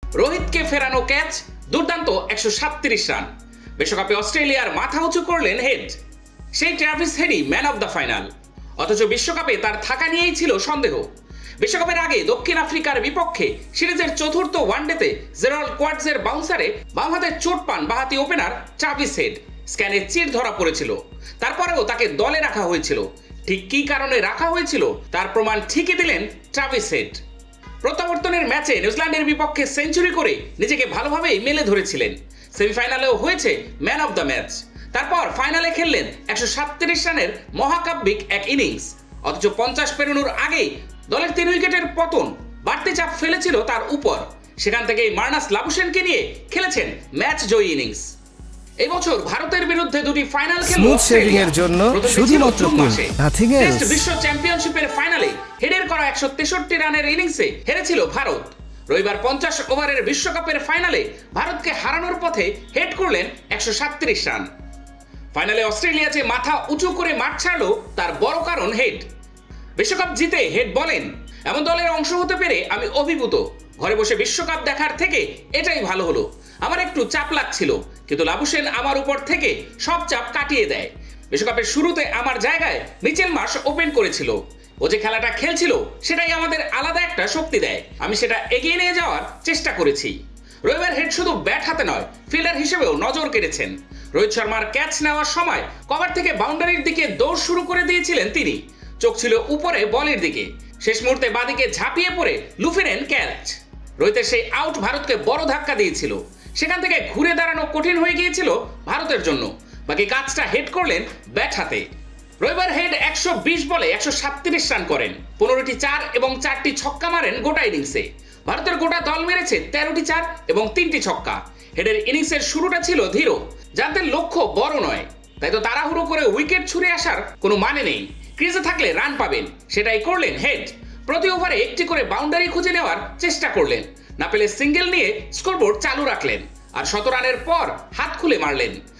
রোহিতকে ফেরানো ক্যাচ, দুর্দান্ত 137 রান। বিশ্বকাপে অস্ট্রেলিয়ার মাথা উঁচু করলেন হেড। সেই ট্রাভিস হেডই ম্যান অব দ্য ফাইনাল। অথচ বিশ্বকাপে তার থাকা নিয়েই ছিল সন্দেহ। বিশ্বকাপের আগে দক্ষিণ আফ্রিকার বিপক্ষে সিরিজের চতুর্থ ওয়ানডেতে জেরাল্ড কোয়ার্টজের বাউন্সারে বাম হাতে চোট পান বাঁহাতি ওপেনার ট্রাভিস হেড। স্ক্যানে চির ধরা পড়েছিল, তারপরেও তাকে দলে রাখা হয়েছিল। ঠিক কী কারণে রাখা হয়েছিল তার প্রমাণ ঠিকই দিলেন ট্রাভিস হেড। প্রত্যাবর্তনের ম্যাচে নিউজিল্যান্ডের বিপক্ষে সেঞ্চুরি করে নিজেকে ভালোভাবেই মেলে ধরেছিলেন। সেমিফাইনালেও হয়েছে ম্যান অব দ্য ম্যাচ। তারপর ফাইনালে খেললেন 137 রানের মহাকাব্যিক এক ইনিংস। অথচ 50 পেরোনোর আগেই দলের 3 উইকেটের পতন বাড়তি চাপ ফেলেছিল তার উপর। সেখান থেকেই মার্নাস লাবুশেনকে নিয়ে খেলেছেন ম্যাচ জয়ী ইনিংস। এই বছর ভারতের বিরুদ্ধে দুটি ফাইনাল খেলল অস্ট্রেলিয়ার জন্য শুধুমাত্র টেস্ট বিশ্ব চ্যাম্পিয়নশিপের ফাইনালে হেডের করা 163 রানের ইনিংসে হেরেছিল ভারত। রবিবার 50 ওভারের বিশ্বকাপের ফাইনালে ভারতকে হারানোর পথে হেড করলেন 137 রান। ফাইনালে অস্ট্রেলিয়া যে মাথা উঁচু করে মাঠ ছাড়লো তার বড় কারণ হেড। বিশ্বকাপ জিতে হেড বলেন, এমন দলের অংশ হতে পেরে আমি অভিভূত। ঘরে বসে বিশ্বকাপ দেখার থেকে এটাই ভালো হলো। আমার একটু চাপ লাগছিল, কিন্তু লাবুশেন আমার উপর থেকে সব চাপ কাটিয়ে দেয়। বিশ্বকাপের শুরুতে আমার জায়গায় মিচেল মার্শ ওপেন করেছিল। ও যে খেলাটা খেলছিল সেটাই আমাদের আলাদা একটা শক্তি দেয়। আমি সেটা এগিয়ে নিয়ে যাওয়ার চেষ্টা করেছি। রবিবার হেড শুধু ব্যাট হাতে নয়, ফিল্ডার হিসেবেও নজর কেড়েছেন। রোহিত শর্মার ক্যাচ নেওয়ার সময় কভার থেকে বাউন্ডারির দিকে দৌড় শুরু করে দিয়েছিলেন তিনি। চোখ ছিল উপরে বলের দিকে। শেষ মুহূর্তে বাদিকে ঝাঁপিয়ে পড়ে লুফে নেন ক্যাচ। রোহিতের সেই আউট ভারতকে বড় ধাক্কা দিয়েছিল। সেখান থেকে ঘুরে দাঁড়ানো কঠিন হয়ে গিয়েছিল ভারতের জন্য। বাকি কাজটা হেড করলেন ব্যাট হাতে। রবিবার হেড 120 বলে 137 রান করেন, 15টি 4 এবং 4টি ছক্কা মারেন গোটা ইনিংসে। ভারতের গোটা দল মেরেছে 13টি 4 এবং 3টি ছক্কা। হেডের ইনিংসের শুরুটা ছিল ধীর, জানতেন লক্ষ্য বড় নয়, তাই তো তাড়াহুড়ো করে উইকেট ছুঁড়ে আসার কোনো মানে নেই। ক্রিজে থাকলে রান পাবেন, সেটাই করলেন হেড। প্রতি ওভারে একটি করে বাউন্ডারি খুঁজে নেওয়ার চেষ্টা করলেন। না পেলে সিঙ্গেল নিয়ে স্কোরবোর্ড চালু রাখলেন আর 100 রানের পর হাত খুলে মারলেন।